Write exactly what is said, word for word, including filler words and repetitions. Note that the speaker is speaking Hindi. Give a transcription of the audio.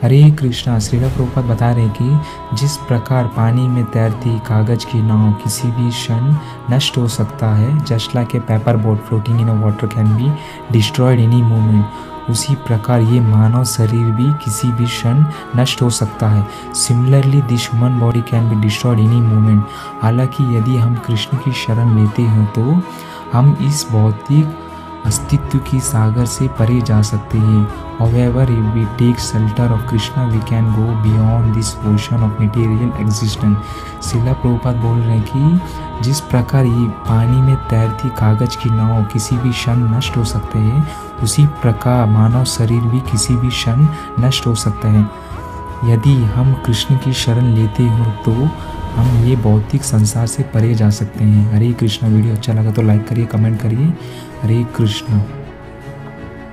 हरे कृष्णा। श्रील प्रभुपाद बता रहे हैं कि जिस प्रकार पानी में तैरती कागज की नाव किसी भी क्षण नष्ट हो सकता है, just like a paper boat floating in a water can be destroyed any moment, उसी प्रकार ये मानव शरीर भी किसी भी क्षण नष्ट हो सकता है। Similarly this human body can be destroyed any moment. हालांकि यदि हम कृष्ण की शरण लेते हैं तो हम इस भौतिक अस्तित्व की सागर से परे जा सकते हैं। However, if we take shelter of Krishna, we can go beyond this ocean of material existence. Srila Prabhupada बोल रहे हैं कि जिस प्रकार ये पानी में तैरती कागज की नाव किसी भी क्षण नष्ट हो सकते हैं, उसी प्रकार मानव शरीर भी किसी भी क्षण नष्ट हो सकता है। यदि हम कृष्ण की शरण लेते हो तो हम ये भौतिक संसार से परे जा सकते हैं। हरे कृष्ण। वीडियो अच्छा लगा तो लाइक करिए, कमेंट करिए। हरे कृष्ण।